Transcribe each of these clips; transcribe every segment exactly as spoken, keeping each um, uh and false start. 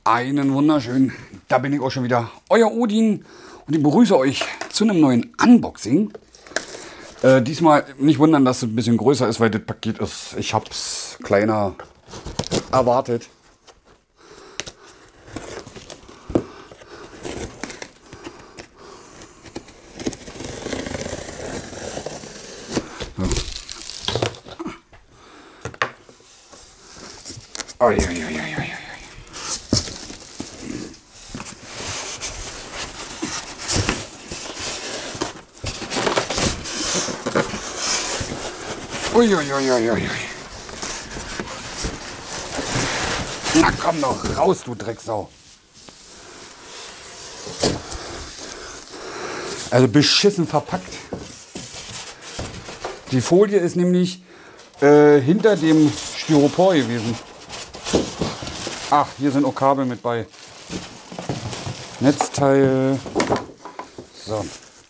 Einen wunderschönen, da bin ich auch schon wieder, euer Odin und ich begrüße euch zu einem neuen Unboxing. Äh, diesmal nicht wundern, dass es ein bisschen größer ist, weil das Paket ist, ich habe es kleiner erwartet. So. Oi, oi, oi, oi, oi. Uiuiuiui. Na komm doch raus, du Drecksau. Also beschissen verpackt. Die Folie ist nämlich äh, hinter dem Styropor gewesen. Ach, hier sind auch Kabel mit bei. Netzteil. So.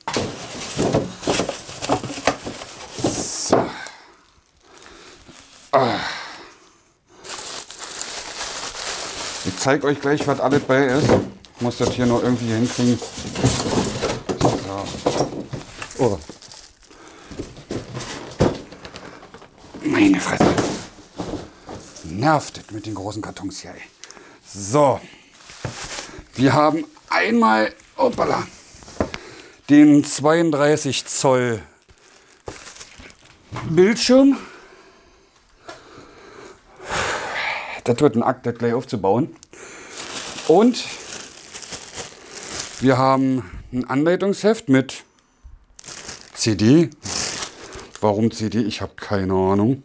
Ich zeige euch gleich, was alles bei ist. Ich muss das hier nur irgendwie hinkriegen. So. Oh. Meine Fresse. Nervt das mit den großen Kartons hier. Ey. So. Wir haben einmal opala, den zweiunddreißig Zoll Bildschirm. Das wird ein Akt, das gleich aufzubauen. Und wir haben ein Anleitungsheft mit C D. Warum C D? Ich habe keine Ahnung.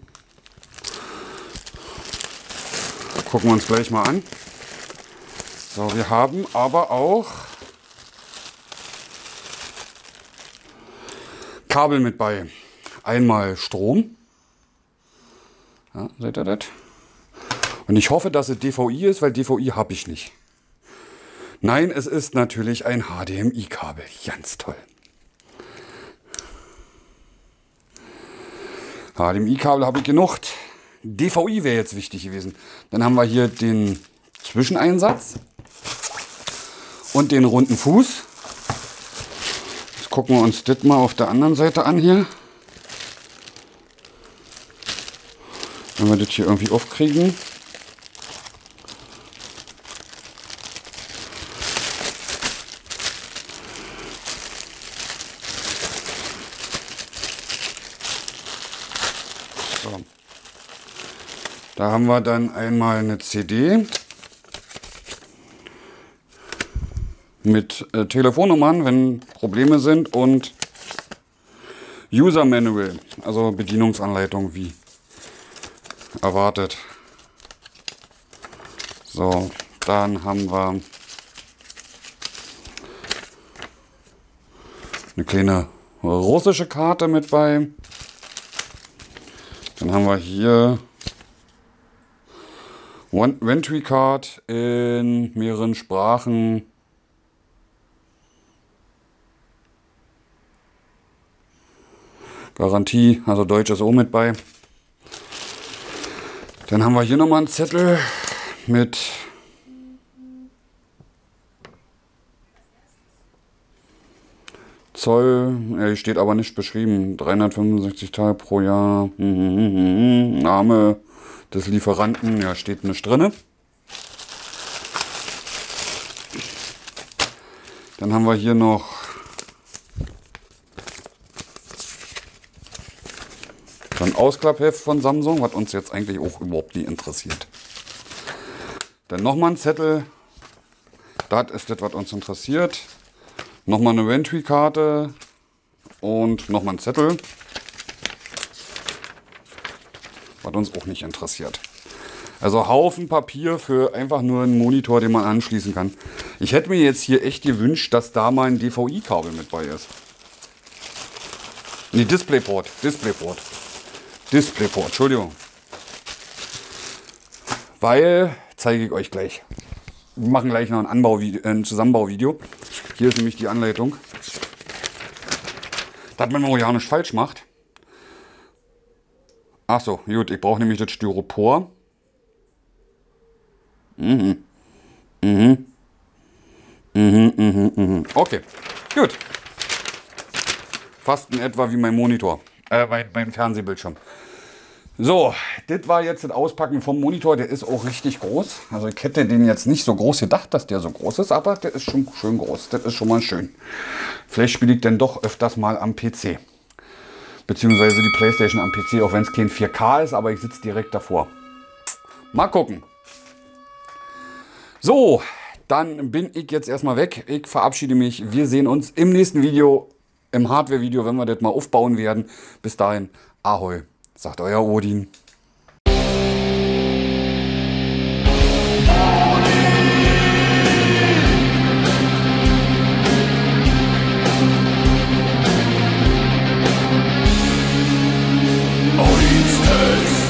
Gucken wir uns gleich mal an. So, wir haben aber auch Kabel mit bei. Einmal Strom. Ja, seht ihr das? Und ich hoffe, dass es D V I ist, weil D V I habe ich nicht. Nein, es ist natürlich ein H D M I-Kabel. Ganz toll. H D M I-Kabel habe ich genug. D V I wäre jetzt wichtig gewesen. Dann haben wir hier den Zwischeneinsatz und den runden Fuß. Jetzt gucken wir uns das mal auf der anderen Seite an hier. Wenn wir das hier irgendwie aufkriegen. So. Da haben wir dann einmal eine C D mit äh, Telefonnummern, wenn Probleme sind, und User Manual, also Bedienungsanleitung wie erwartet. So, dann haben wir eine kleine russische Karte mit bei. Dann haben wir hier Entry Card in mehreren Sprachen. Garantie, also Deutsch ist auch mit bei. Dann haben wir hier nochmal einen Zettel mit Zoll. Ja, hier steht aber nicht beschrieben. dreihundertfünfundsechzig Tage pro Jahr. Name des Lieferanten. Ja, steht nicht drin. Dann haben wir hier noch ein Ausklappheft von Samsung, was uns jetzt eigentlich auch überhaupt nicht interessiert. Dann nochmal ein Zettel. Das ist das, was uns interessiert. Nochmal eine Entry-Karte und nochmal ein Zettel, was uns auch nicht interessiert. Also Haufen Papier für einfach nur einen Monitor, den man anschließen kann. Ich hätte mir jetzt hier echt gewünscht, dass da mal ein D V I-Kabel mit bei ist. Nee, Displayport, Displayport. Displayport, Entschuldigung. Weil, zeige ich euch gleich. Wir machen gleich noch ein, Anbau ein Zusammenbauvideo. Hier ist nämlich die Anleitung. Dass man auch ja nicht falsch macht. Achso, gut, ich brauche nämlich das Styropor. Mhm. Okay, gut. Fast in etwa wie mein Monitor, äh, mein, mein Fernsehbildschirm. So, das war jetzt das Auspacken vom Monitor. Der ist auch richtig groß. Also ich hätte den jetzt nicht so groß gedacht, dass der so groß ist, aber der ist schon schön groß. Das ist schon mal schön. Vielleicht spiele ich dann doch öfters mal am P C. Beziehungsweise die PlayStation am P C, auch wenn es kein vier K ist, aber ich sitze direkt davor. Mal gucken. So, dann bin ich jetzt erstmal weg. Ich verabschiede mich. Wir sehen uns im nächsten Video, im Hardware-Video, wenn wir das mal aufbauen werden. Bis dahin, Ahoi, sagt euer Odin. Odin's Test.